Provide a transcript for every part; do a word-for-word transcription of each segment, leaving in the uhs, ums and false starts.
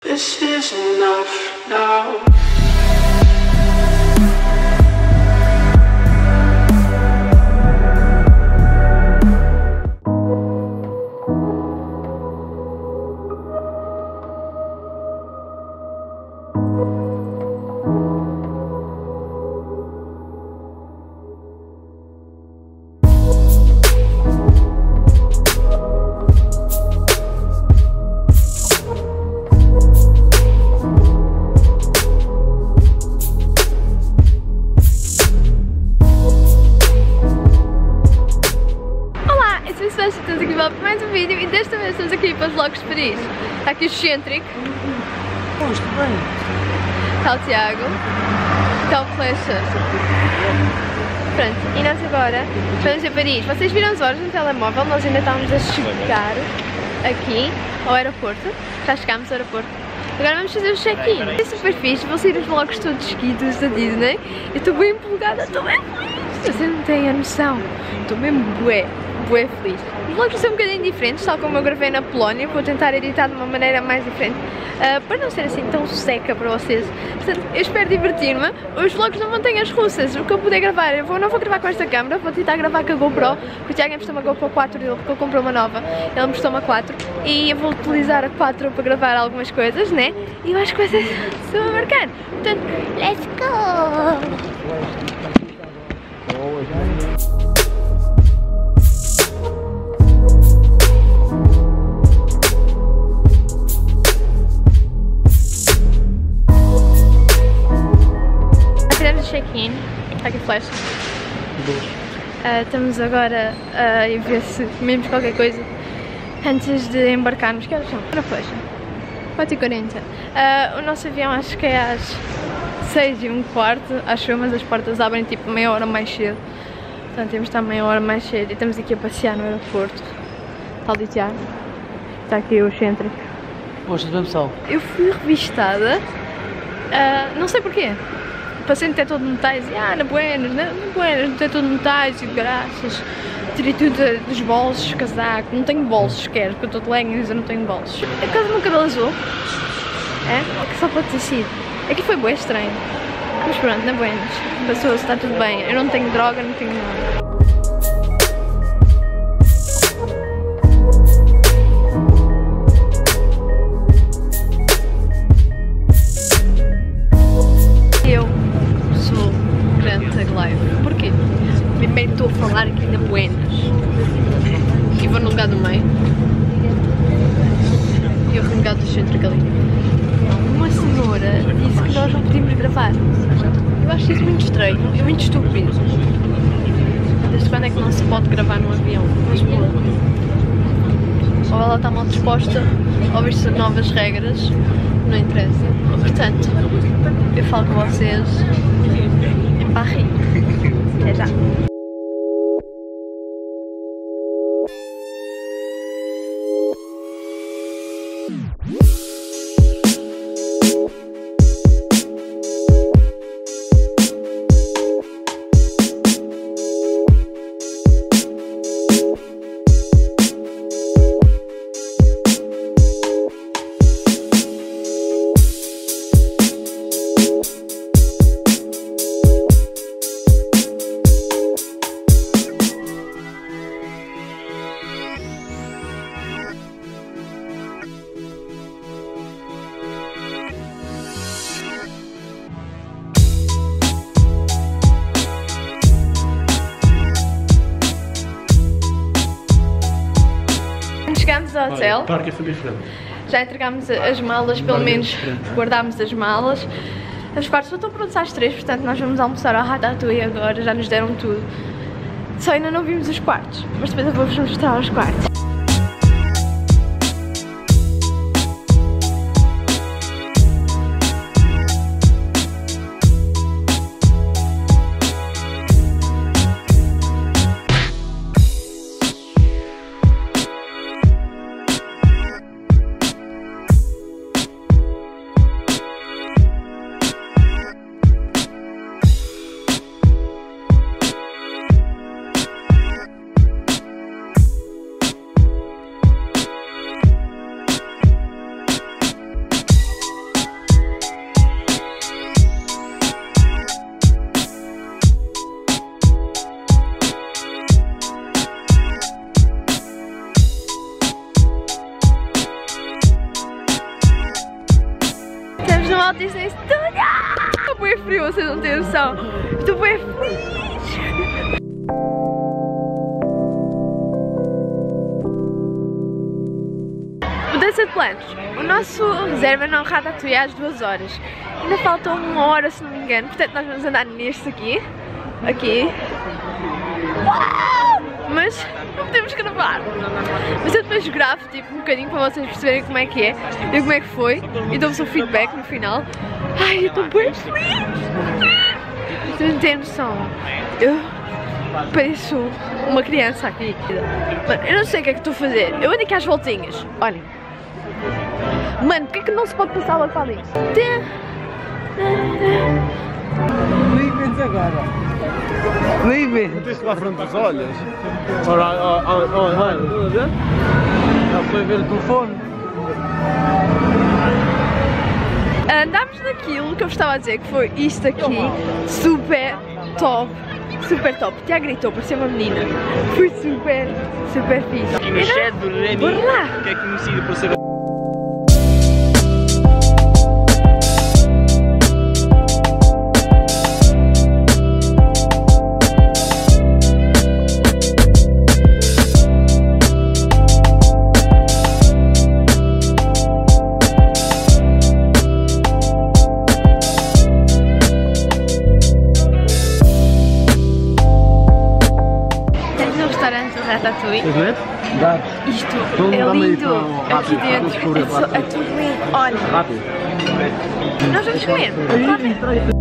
This is enough now. Estamos aqui para mais um vídeo e desta vez estamos aqui para os vlogs de Paris. Está aqui o Excêntrico. Oh, estou bem. Está o Tiago. Está o Flecha. Pronto, e nós agora vamos a Paris. Vocês viram as horas no telemóvel, nós ainda estávamos a chegar aqui ao aeroporto. Já chegámos ao aeroporto. Agora vamos fazer o check-in. É super fixe, vão sair os vlogs todos seguidos da Disney. Eu estou bem empolgada, estou bem feliz. Vocês não têm a noção. Estou mesmo bué. Bué feliz. Os vlogs são um bocadinho diferentes, tal como eu gravei na Polónia. Vou tentar editar de uma maneira mais diferente, uh, para não ser assim tão seca para vocês. Portanto, eu espero divertir-me. Os vlogs não montanhas russas, o que eu puder gravar, eu vou, não vou gravar com esta câmera, vou tentar gravar com a GoPro, porque o Tiago me prestou uma GoPro quatro dele, porque eu comprei uma nova. Ele me prestou uma quatro e eu vou utilizar a quatro para gravar algumas coisas, né? E eu acho que vai ser super bacana. Portanto, let's go! Check-in, está aqui flash. Uh, estamos agora a uh, ver se comemos qualquer coisa antes de embarcarmos. Que horas são? Para flash. quatro e quarenta. Uh, o nosso avião acho que é às seis e um quarto, acho eu, mas as portas abrem tipo meia hora mais cedo. Portanto temos de estar meia hora mais cedo e estamos aqui a passear no aeroporto. Está ali o Tiago. Está aqui o Excêntrico. Gostas de sal? Eu fui revistada, uh, não sei porquê. O paciente é todo de metais e ah, na Buenas, na, na Buenas, não tem todo de metais e de graças. Tirei tudo dos bolsos, casaco, não tenho bolsos sequer, porque eu estou de leggings e eu não tenho bolsos. É por causa do meu cabelo azul. É? É que só pode ter sido. Aqui foi bué estranho. Mas pronto, na Buenas. Passou-se, está tudo bem. Eu não tenho droga, não tenho nada. Porquê? Primeiro estou a falar aqui na Buenas e vou no lugar do meio e eu vou no lugar do Excêntrico ali. Uma senhora disse que nós não podíamos gravar. Eu acho isso muito estranho, é muito estúpido. Desde quando é que não se pode gravar no avião? Mas boa. Ou ela está mal disposta, ou isto são novas regras, não interessa. Portanto, eu falo com vocês em Paris. Até já. Chegámos ao hotel, Olha, parque foi diferente. Já entregámos as malas, pelo menos guardámos as malas. Os quartos só estão prontos às três, portanto nós vamos almoçar ao Ratatouille agora, já nos deram tudo. Só ainda não vimos os quartos, mas depois eu vou-vos mostrar os quartos. Walt Disney Studios! Estou bem frio, vocês não têm noção. Estou bem feliz! Mudança de planos. O nosso reserva não Ratatouille às duas horas. Ainda falta uma hora, se não me engano. Portanto, nós vamos andar neste aqui. Aqui. Uau! Mas não podemos gravar. Mas eu depois gravo tipo um bocadinho para vocês perceberem como é que é e como é que foi. E dou-vos um feedback no final. Ai, eu estou bem feliz! Vocês não têm noção. Eu pareço uma criança aqui. Mano, eu não sei o que é que estou a fazer. Eu ando aqui às voltinhas. Olhem. Mano, porquê é que não se pode passar logo para ali? Liga-te agora. Liga-te. Meteste para a frente dos olhos. Ora, ora, ora, ora. Estás a ver? Já foi ver o telefone. Andámos naquilo que eu vos estava a dizer, que foi isto aqui. Super top. Super top. O Tiago gritou, parecia uma menina. Foi super, super fixe. Aqui no chat do Remy, bora lá. que é conhecido por ser... Ratatouille. Dá. Isto Então, é dá-me aí lindo. para o rápido, Aqui dentro descobrir é, só- rápido. é tudo lindo. Olha, Rápido. nós vamos comer. Rápido.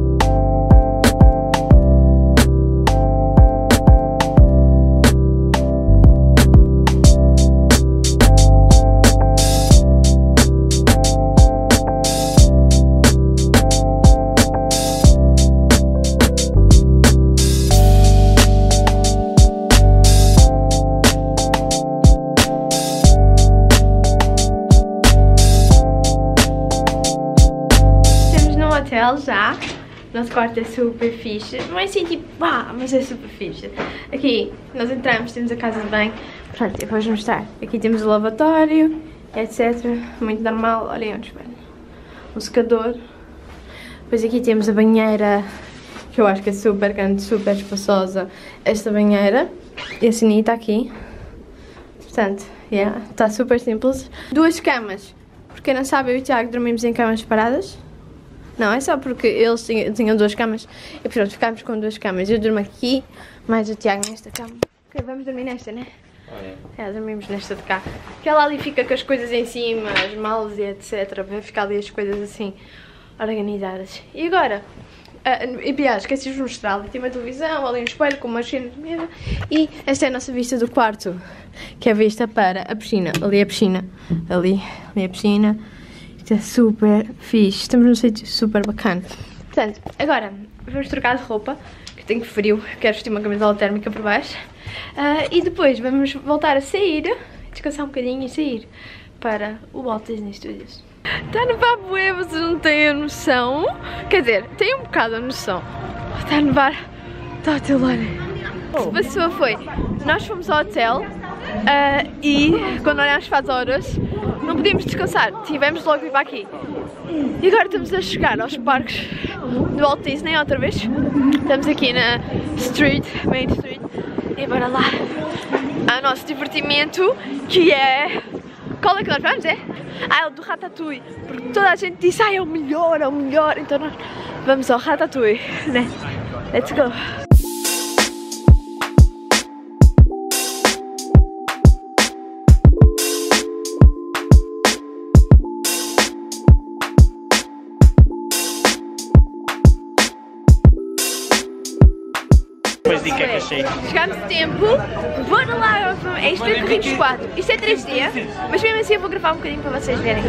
Hotel já. Nosso quarto é super fixe. Não é assim tipo, pá, mas é super fixe. Aqui nós entramos, temos a casa de banho. Pronto, eu vou mostrar. Aqui temos o lavatório, etcétera. Muito normal. Olhem onde espera. O secador. Depois aqui temos a banheira, que eu acho que é super grande, super espaçosa. Esta banheira. E a sininha está aqui. Portanto, yeah, está super simples. Duas camas. Porque não sabem, eu e o Tiago dormimos em camas separadas. Não, é só porque eles tinham, tinham duas camas e pronto, ficámos com duas camas. Eu durmo aqui, mais o Tiago nesta cama. Ok, vamos dormir nesta, né? Oh, é, dormimos nesta de cá. Que ela ali fica com as coisas em cima, as malas e etcétera. Vai ficar ali as coisas assim, organizadas. E agora? Uh, e pior, esqueci de vos mostrar. Ali tem uma televisão, ali um espelho com uma cenas de mesa. E esta é a nossa vista do quarto, que é a vista para a piscina. Ali é a piscina, ali, ali é a piscina. É super fixe, estamos num sítio super bacana. Portanto, agora vamos trocar de roupa, que tenho frio, quero vestir uma camisola térmica por baixo. Uh, e depois vamos voltar a sair, descansar um bocadinho e sair para o Walt Disney Studios. Está a nevar bué, vocês não têm a noção. Quer dizer, têm um bocado a noção. Está a nevar, está a teu lado. O que se passou foi, nós fomos ao hotel uh, e quando olhámos para as horas, não podíamos descansar, tivemos logo de ir para aqui. E agora estamos a chegar aos parques do Walt Disney outra vez. Estamos aqui na Street, Main Street. E bora lá ao nosso divertimento, que é... Qual é que nós vamos, é? Ah, é o do Ratatouille. Porque toda a gente disse, ah, é o melhor, é o melhor. Então nós vamos ao Ratatouille, né? Let's go! Depois de que é que achei. Chegámos a tempo, bora lá, é isto é Corridos quatro, isto é três D, mas mesmo assim eu vou gravar um bocadinho para vocês verem.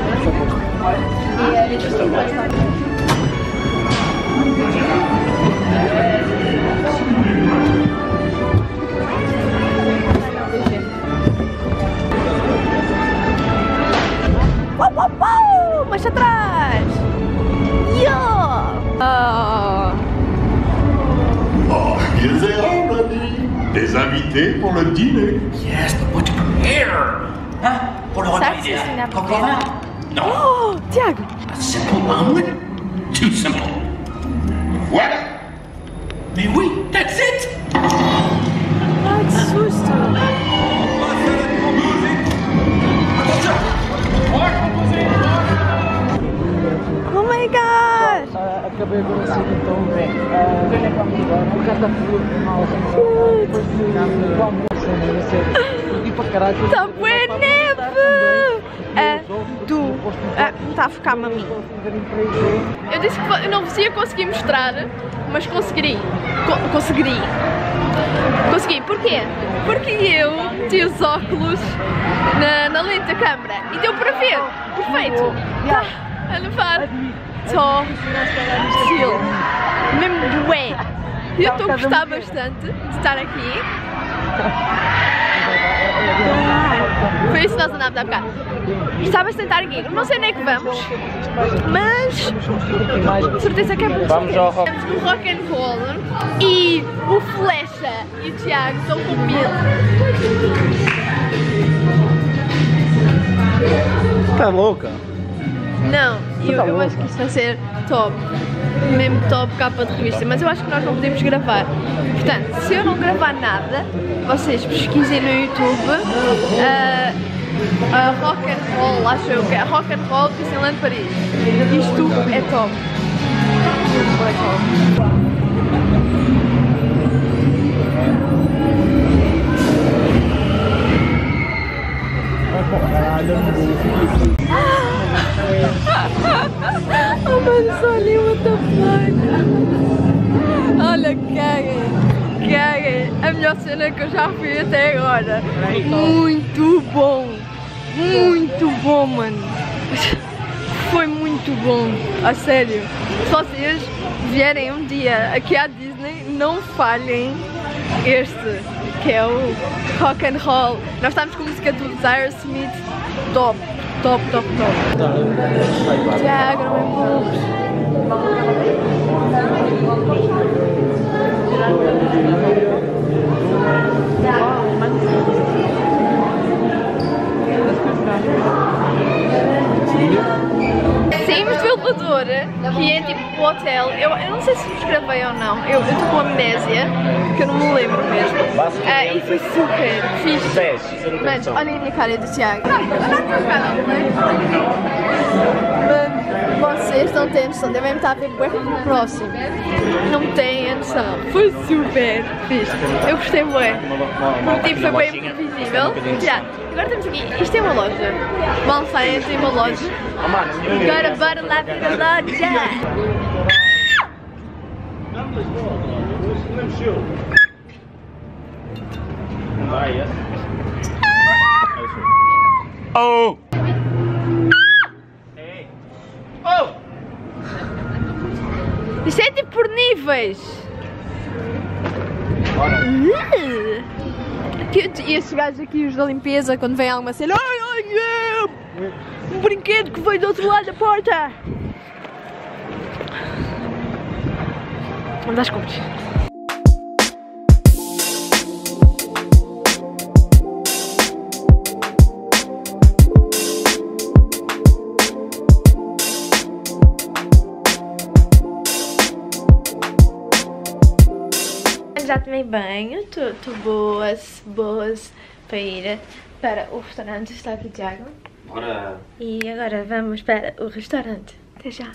Uau, uau, uau, mais atrás! Yeah! Oh. Ils errent, l'ami. Des invités pour le dîner. Yes, but what you prepare? Hein? Pour le Ça, repas c'est idéal. une Coca-Cola? Non. Oh, Tiago! A simple omelet? Too simple. Voilà! Mais oui, that's it! Ai, que susto! Oh my god! Ah, acabei agora cedo, então uh, o carro está frio, mal, depois de do almoço, não sei, e para caralho. Tá boa neve! É, do. É, está a focar-me a mim. Eu disse que eu não vos ia conseguir mostrar, mas consegui. Co consegui. Consegui. Porquê? Porque eu meti os óculos na, na lente da câmera e deu para ver. Perfeito. Tá a levar. Só chill. Mesmo bué. Eu estou a gostar bastante de estar aqui. Foi isso que nós andámos há bocado. Estava a sentar aqui. Não sei onde é que vamos, mas de certeza que é bom. Vamos ao rock. Estamos no rock and roll e o Flecha e o Tiago estão com medo. Tá louca? Não, eu, eu acho que isto vai ser top. Mesmo top capa de revista, mas eu acho que nós não podemos gravar. Portanto, se eu não gravar nada, vocês pesquisem no YouTube uh, uh, Rock and Roll, acho eu que é Rock and Roll Disneyland Paris. Isto é top. É top. Oh mano, só ali, what the fuck. Olha, caguem, caguem. A melhor cena que eu já fui até agora. Muito bom. Muito bom, mano. Foi muito bom, a sério. Se vocês vierem um dia aqui à Disney, não falhem este, que é o Rock and Roll. Nós estamos com a música do Aerosmith, top, top, top, top. Tiago, não é burro. Saímos do elevador, que é tipo o hotel. Eu, eu não sei se vos gravei ou não. Eu estou com amnésia, que eu não me lembro mesmo. Ah, e foi super fixe. Mas olhem a minha cara do Tiago. Mano, vocês não têm noção, devem estar a ver bem próximo. Não têm noção. Foi super fixe. Eu gostei bem. O tipo foi bem imprevisível. Já. Agora estamos aqui. Isto é uma loja. Mal Science tem uma loja. Agora bora lá ver a loja. Oh! Oh! Isto é tipo por níveis. Uh. E esses gajos aqui, os da limpeza, quando vem alguma cena, ai, ai, é, um brinquedo que veio do outro lado da porta. Vamos às compras. Já tomei banho, estou boas, boas para ir para o restaurante. Está aqui, Tiago. Bora! E agora vamos para o restaurante. Até já!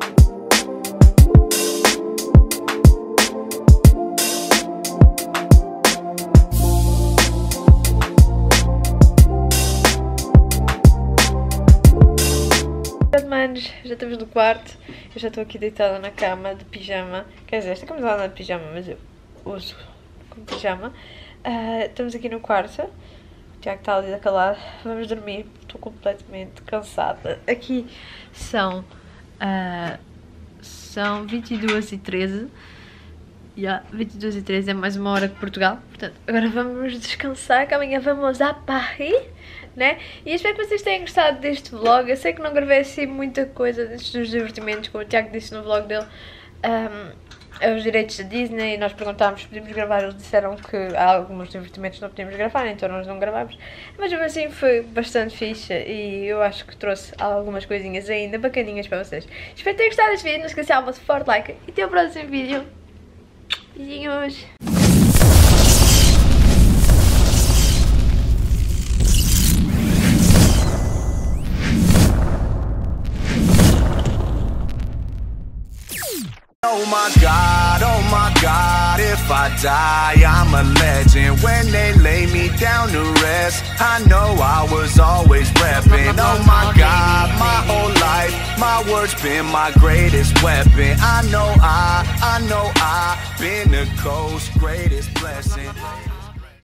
Manos, já estamos no quarto. Eu já estou aqui deitada na cama de pijama. Quer dizer, esta camisola não é de pijama, mas eu uso como pijama. Uh, estamos aqui no quarto. O Tiago está ali calado. Vamos dormir. Estou completamente cansada. Aqui são uh, são vinte e duas e treze. Yeah, vinte e duas e treze é mais uma hora que Portugal. Portanto, agora vamos descansar, que amanhã vamos a Paris, né? E espero que vocês tenham gostado deste vlog. Eu sei que não gravei assim muita coisa destes dos divertimentos, como o Tiago disse no vlog dele. um, os direitos da Disney. Nós perguntámos se podíamos gravar, eles disseram que há alguns divertimentos não podíamos gravar, então nós não gravámos. Mas mesmo assim foi bastante fixe e eu acho que trouxe algumas coisinhas ainda bacaninhas para vocês. Espero ter gostado deste vídeo, não esqueçam de dar um forte like e até o próximo vídeo. Beijinhos! Oh my God, oh my God, if I die, I'm a legend. When they lay me down to rest, I know I was always repping. Oh my God, my whole life, my words been my greatest weapon. I know I, I know I've been the coast's greatest blessing.